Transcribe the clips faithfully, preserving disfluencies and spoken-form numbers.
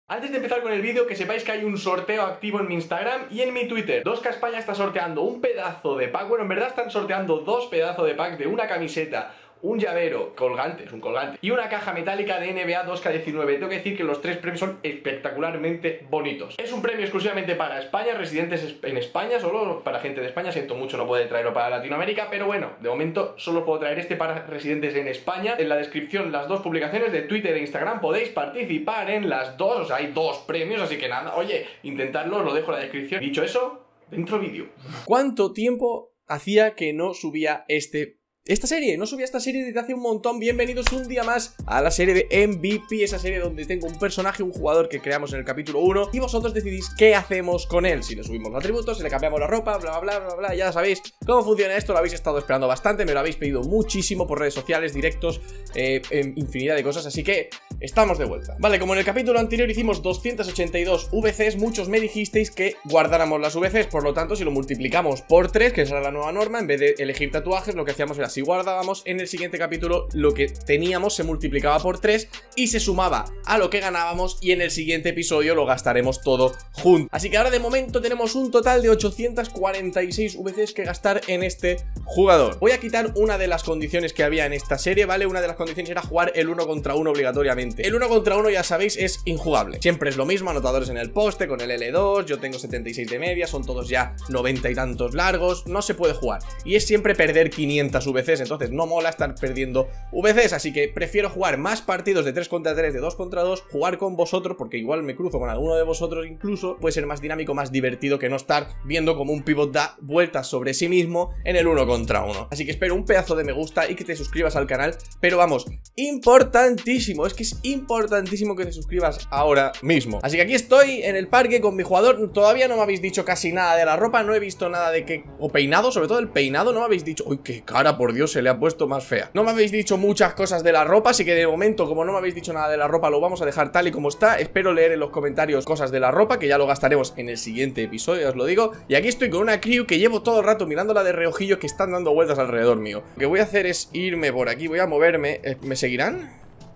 Antes de empezar con el vídeo, que sepáis que hay un sorteo activo en mi Instagram y en mi Twitter. dos K España está sorteando un pedazo de pack. Bueno, en verdad están sorteando dos pedazos de pack de una camiseta, un llavero, colgante, es un colgante, y una caja metálica de N B A dos K diecinueve. Tengo que decir que los tres premios son espectacularmente bonitos. Es un premio exclusivamente para España, residentes en España, solo para gente de España. Siento mucho no poder traerlo para Latinoamérica, pero bueno, de momento solo puedo traer este para residentes en España. En la descripción las dos publicaciones de Twitter e Instagram, podéis participar en las dos, o sea, hay dos premios, así que nada, oye, intentadlo, os lo dejo en la descripción. Dicho eso, dentro vídeo. ¿Cuánto tiempo hacía que no subía este Esta serie, no subía esta serie desde hace un montón? Bienvenidos un día más a la serie de M V P, esa serie donde tengo un personaje, un jugador que creamos en el capítulo uno y vosotros decidís qué hacemos con él. Si le subimos los atributos, si le cambiamos la ropa, bla bla bla bla, ya sabéis cómo funciona esto, lo habéis estado esperando bastante, me lo habéis pedido muchísimo por redes sociales, directos, eh, en infinidad de cosas, así que estamos de vuelta. Vale, como en el capítulo anterior hicimos doscientas ochenta y dos V Cs, muchos me dijisteis que guardáramos las V Cs, por lo tanto si lo multiplicamos por tres, que esa era la nueva norma, en vez de elegir tatuajes, lo que hacíamos era si guardábamos en el siguiente capítulo lo que teníamos se multiplicaba por tres y se sumaba a lo que ganábamos y en el siguiente episodio lo gastaremos todo junto. Así que ahora de momento tenemos un total de ochocientas cuarenta y seis V Cs que gastar en este jugador. Voy a quitar una de las condiciones que había en esta serie, ¿vale? Una de las condiciones era jugar el uno contra uno obligatoriamente. El uno contra uno, ya sabéis, es injugable. Siempre es lo mismo, anotadores en el poste con el L dos, yo tengo setenta y seis de media, son todos ya noventa y tantos largos, no se puede jugar. Y es siempre perder quinientas V Cs, entonces no mola estar perdiendo V Cs, así que prefiero jugar más partidos de tres contra tres, de dos contra dos, jugar con vosotros, porque igual me cruzo con alguno de vosotros incluso, puede ser más dinámico, más divertido que no estar viendo como un pivot da vueltas sobre sí mismo en el uno contra uno. Así que espero un pedazo de me gusta y que te suscribas al canal, pero vamos, importantísimo, es que es importantísimo que te suscribas ahora mismo. Así que aquí estoy en el parque con mi jugador, todavía no me habéis dicho casi nada de la ropa, no he visto nada de que, o peinado, sobre todo el peinado, no me habéis dicho, uy, qué cara, por Dios, se le ha puesto más fea. No me habéis dicho muchas cosas de la ropa, así que de momento, como no me habéis dicho nada de la ropa, lo vamos a dejar tal y como está. Espero leer en los comentarios cosas de la ropa, que ya lo gastaremos en el siguiente episodio, os lo digo. Y aquí estoy con una crew que llevo todo el rato mirándola de reojillo, que están dando vueltas alrededor mío. Lo que voy a hacer es irme por aquí, voy a moverme. ¿Me seguirán?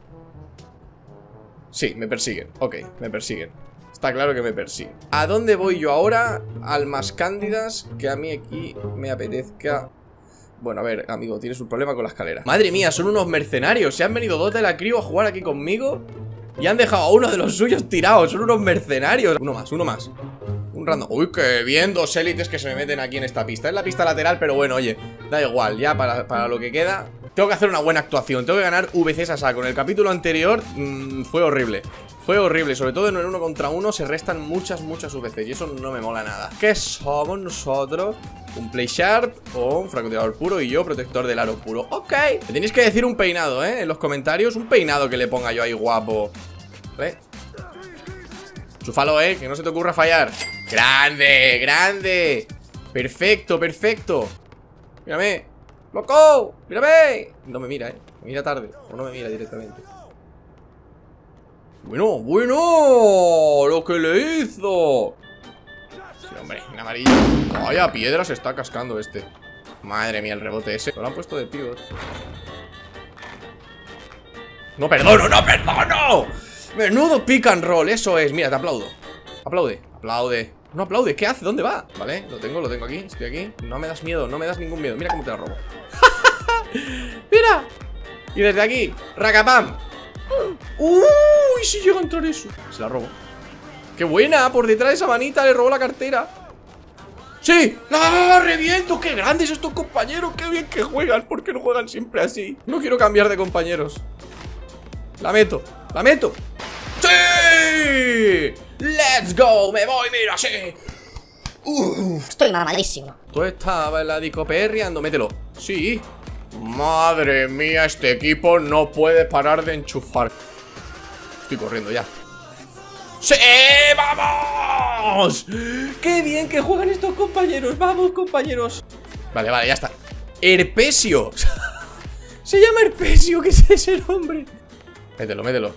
Sí, me persiguen, ok, me persiguen. Está claro que me persiguen. ¿A dónde voy yo ahora? Almas cándidas, que a mí aquí me apetezca. Bueno, a ver, amigo, tienes un problema con la escalera. Madre mía, son unos mercenarios. Se han venido dos de la crew a jugar aquí conmigo y han dejado a uno de los suyos tirados. Son unos mercenarios. Uno más, uno más. Un random. Uy, qué bien, dos élites que se me meten aquí en esta pista. Es la pista lateral, pero bueno, oye, da igual, ya para, para lo que queda. Tengo que hacer una buena actuación, tengo que ganar V Cs a saco. En el capítulo anterior mmm, fue horrible. Fue horrible, sobre todo en el uno contra uno se restan muchas, muchas V Cs y eso no me mola nada. ¿Qué somos nosotros? Un play sharp o un francotirador puro y yo protector del aro puro. Ok, me tenéis que decir un peinado, ¿eh? En los comentarios, un peinado que le ponga yo ahí guapo. ¿Vale? Chúfalo, ¿eh? Que no se te ocurra fallar. ¡Grande! ¡Grande! Perfecto, perfecto. Mírame. ¡Loco! ¡Mírame! No me mira, ¿eh? Me mira tarde. O no me mira directamente. Bueno, bueno. Lo que le hizo. Sí, hombre, en amarillo. Vaya piedra se está cascando este. Madre mía, el rebote ese. Lo han puesto de pivot. No perdono, no perdono. Menudo pick and roll, eso es. Mira, te aplaudo. Aplaude, aplaude. No aplaude, ¿qué hace? ¿Dónde va? Vale, lo tengo, lo tengo aquí, estoy aquí. No me das miedo, no me das ningún miedo. Mira cómo te la robo. Mira. Y desde aquí, racapam. Uy, si llega a entrar eso. Se la robo. ¡Qué buena! Por detrás de esa manita le robó la cartera. ¡Sí! ¡No! ¡Reviento! ¡Qué grandes estos compañeros! ¡Qué bien que juegan! ¿Por qué no juegan siempre así? No quiero cambiar de compañeros. La meto, la meto. ¡Sí! ¡Let's go! ¡Me voy! ¡Mira, sí! Uh, Estoy mamadísimo. Tú estabas en la disco perreando, mételo. Sí. Madre mía, este equipo no puede parar de enchufar. Estoy corriendo ya. ¡Sí! ¡Vamos! ¡Qué bien que juegan estos compañeros! ¡Vamos, compañeros! Vale, vale, ya está. Herpesio. Se llama Herpesio, ¿qué es ese nombre? Mételo, mételo.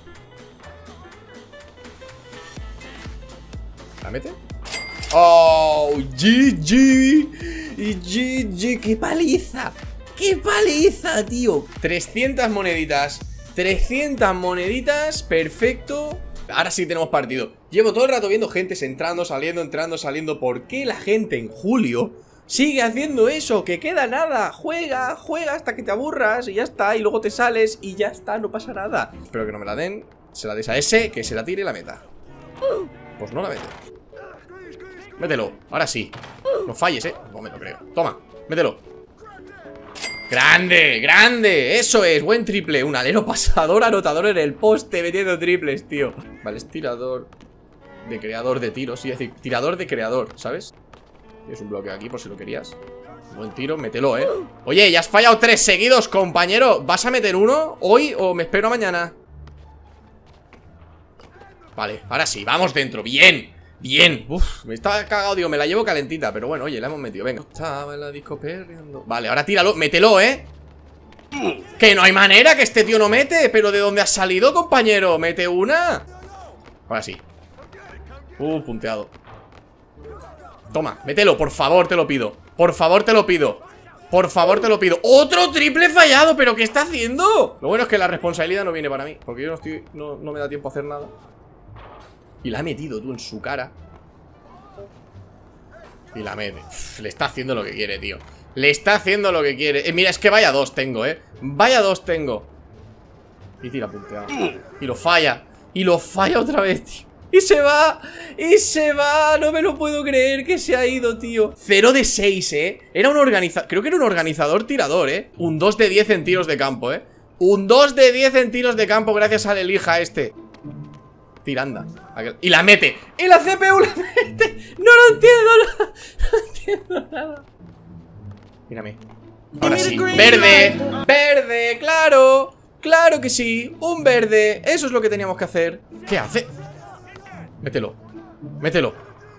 ¿La mete? ¡Oh! ¡G G! Y G G, ¡qué paliza! ¡Qué paliza, tío! trescientas moneditas. trescientas moneditas, perfecto. Ahora sí tenemos partido. Llevo todo el rato viendo gente entrando, saliendo, entrando, saliendo. ¿Por qué la gente en julio sigue haciendo eso? Que queda nada. Juega, juega hasta que te aburras y ya está. Y luego te sales y ya está, no pasa nada. Espero que no me la den. Se la des a ese, que se la tire y la meta. Pues no la mete. Mételo, ahora sí. No falles, eh, no me lo creo. Toma, mételo. ¡Grande! ¡Grande! Eso es, buen triple. Un alero pasador anotador en el poste metiendo triples, tío. Vale, es tirador de creador de tiros. Sí, es decir, tirador de creador, ¿sabes? Tienes un bloqueo aquí por si lo querías. Buen tiro, mételo, eh. Oye, ya has fallado tres seguidos, compañero. ¿Vas a meter uno hoy o me espero mañana? Vale, ahora sí, vamos dentro, bien. Bien, uff, me estaba cagado, digo, me la llevo calentita. Pero bueno, oye, la hemos metido, venga. Estaba en la disco perreando. Vale, ahora tíralo, mételo, eh. Que no hay manera que este tío no mete. Pero ¿de dónde has salido, compañero? Mete una. Ahora sí. Uh, punteado. Toma, mételo, por favor, te lo pido. Por favor, te lo pido. Por favor, te lo pido. ¡Otro triple fallado! ¿Pero qué está haciendo? Lo bueno es que la responsabilidad no viene para mí, porque yo no estoy, no, no me da tiempo a hacer nada. Y la ha metido tú en su cara. Y la mete. Uf, le está haciendo lo que quiere, tío. Le está haciendo lo que quiere. eh, Mira, es que vaya dos tengo, eh Vaya dos tengo. Y tira punteado. Y lo falla. Y lo falla otra vez, tío. Y se va. Y se va. No me lo puedo creer que se ha ido, tío. cero de seis, eh Era un organizador. Creo que era un organizador tirador, eh Un dos de diez en tiros de campo, eh Un dos de diez en tiros de campo gracias al Elija este. Tiranda. Y la mete. Y la C P U la mete. No lo entiendo. No, no entiendo nada. Mírame. Ahora sí. Verde. Verde. Claro. Claro que sí. Un verde. Eso es lo que teníamos que hacer. ¿Qué hace? Mételo. Mételo.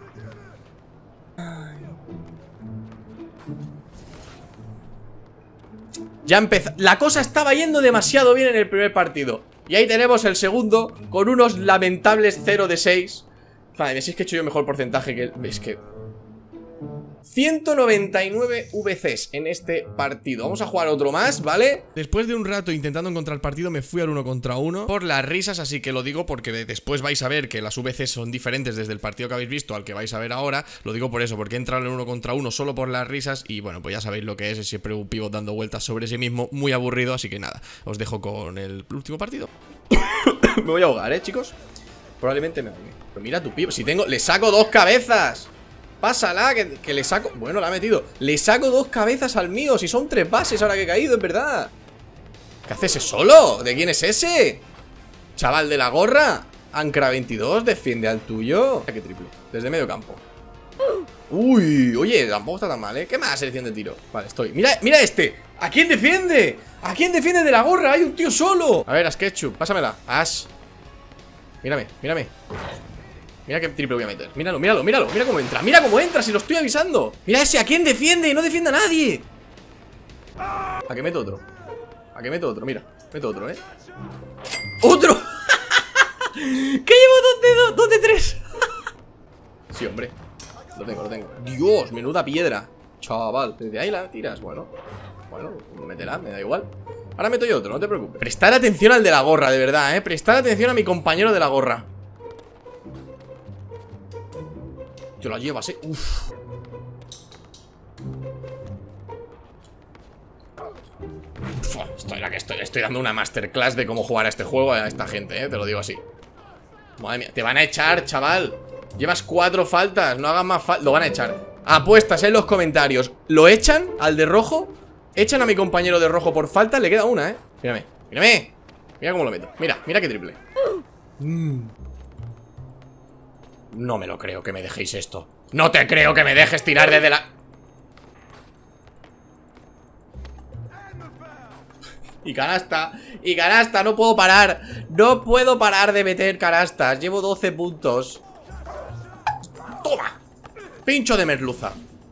Ya empezó. La cosa estaba yendo demasiado bien en el primer partido. Y ahí tenemos el segundo con unos lamentables cero de seis. Madre, si es que he hecho yo mejor porcentaje que... Es que... ciento noventa y nueve V Cs en este partido. Vamos a jugar otro más, ¿vale? Después de un rato intentando encontrar el partido, me fui al uno contra uno por las risas, así que lo digo porque después vais a ver que las V Cs son diferentes desde el partido que habéis visto al que vais a ver ahora. Lo digo por eso, porque he entrado en uno contra uno solo por las risas y bueno, pues ya sabéis lo que es, es siempre un pivot dando vueltas sobre sí mismo, muy aburrido, así que nada, os dejo con el último partido. Me voy a ahogar, ¿eh, chicos? Probablemente me ahogue. Pero mira tu pivot, si tengo... ¡Le saco dos cabezas! Pásala, que, que le saco... Bueno, la ha metido. Le saco dos cabezas al mío. Si son tres bases ahora que he caído, es verdad. ¿Qué hace ese solo? ¿De quién es ese? Chaval de la gorra. Ancra veintidós, defiende al tuyo. Qué triple, desde medio campo. Uy, oye, tampoco está tan mal, ¿eh? ¿Qué más selección de tiro? Vale, estoy. Mira, mira este. ¿A quién defiende? ¿A quién defiende de la gorra? Hay un tío solo. A ver, Ash Ketchup, pásamela. Ash. Mírame, mírame. Mira qué triple voy a meter. Míralo, míralo, míralo. Mira cómo entra. Mira cómo entra, si lo estoy avisando. Mira ese, ¿a quién defiende? No defiende a nadie. ¿A qué meto otro? ¿A qué meto otro? Mira, meto otro, ¿eh? ¡Otro! ¿Qué llevo dos de dos? ¿Dos de tres? Sí, hombre. Lo tengo, lo tengo. Dios, menuda piedra. Chaval, desde ahí la tiras. Bueno, bueno, métela, me da igual. Ahora meto yo otro, no te preocupes. Prestar atención al de la gorra, de verdad, ¿eh? Prestar atención a mi compañero de la gorra. Te la llevas, eh. Uf. Uf, estoy, la que estoy, estoy dando una masterclass de cómo jugar a este juego a esta gente, eh. Te lo digo así. Madre mía, te van a echar, chaval. Llevas cuatro faltas, no hagas más faltas. Lo van a echar. Apuestas en los comentarios. ¿Lo echan al de rojo? Echan a mi compañero de rojo por falta. Le queda una, eh. Mírame, mírame. Mira cómo lo meto. Mira, mira qué triple. Mm. No me lo creo que me dejéis esto. No te creo que me dejes tirar desde la... Y canasta, y canasta, no puedo parar. No puedo parar de meter canastas. Llevo doce puntos. Toma. Pincho de merluza.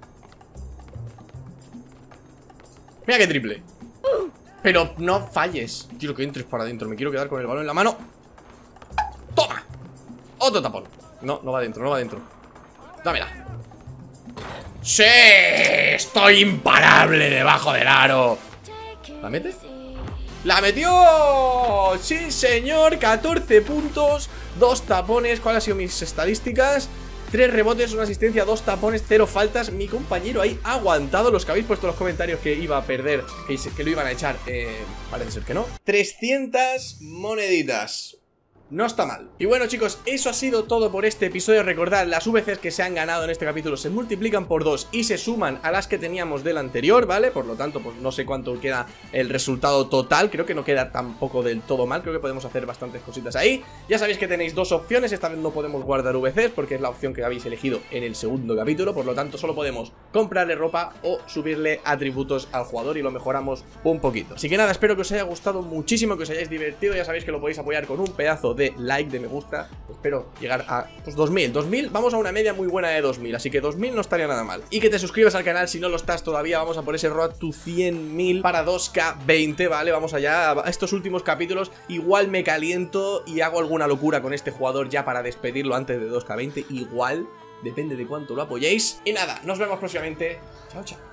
Mira qué triple. Pero no falles. Quiero que entres para adentro, me quiero quedar con el balón en la mano. Toma. Otro tapón. No, no va adentro, no va adentro. Dámela. ¡Sí! Estoy imparable debajo del aro. ¿La mete? ¡La metió! ¡Sí, señor! catorce puntos dos tapones. ¿Cuáles han sido mis estadísticas? Tres rebotes, una asistencia, dos tapones, cero faltas. Mi compañero ahí ha aguantado. Los que habéis puesto en los comentarios que iba a perder, que, que lo iban a echar, eh, parece ser que no. trescientas moneditas. No está mal. Y bueno, chicos, eso ha sido todo por este episodio. Recordad, las V Cs que se han ganado en este capítulo se multiplican por dos y se suman a las que teníamos del anterior, ¿vale? Por lo tanto, pues no sé cuánto queda el resultado total. Creo que no queda tampoco del todo mal. Creo que podemos hacer bastantes cositas ahí. Ya sabéis que tenéis dos opciones. Esta vez no podemos guardar V Cs porque es la opción que habéis elegido en el segundo capítulo. Por lo tanto, solo podemos comprarle ropa o subirle atributos al jugador y lo mejoramos un poquito. Así que nada, espero que os haya gustado muchísimo, que os hayáis divertido. Ya sabéis que lo podéis apoyar con un pedazo de like, de me gusta. Espero llegar a pues, dos mil, dos mil, vamos a una media muy buena de dos mil, así que dos mil no estaría nada mal. Y que te suscribas al canal si no lo estás todavía. Vamos a por ese road to cien mil para dos K veinte, ¿vale? Vamos allá a estos últimos capítulos. Igual me caliento y hago alguna locura con este jugador ya para despedirlo antes de dos K veinte. Igual, depende de cuánto lo apoyéis. Y nada, nos vemos próximamente. Chao, chao.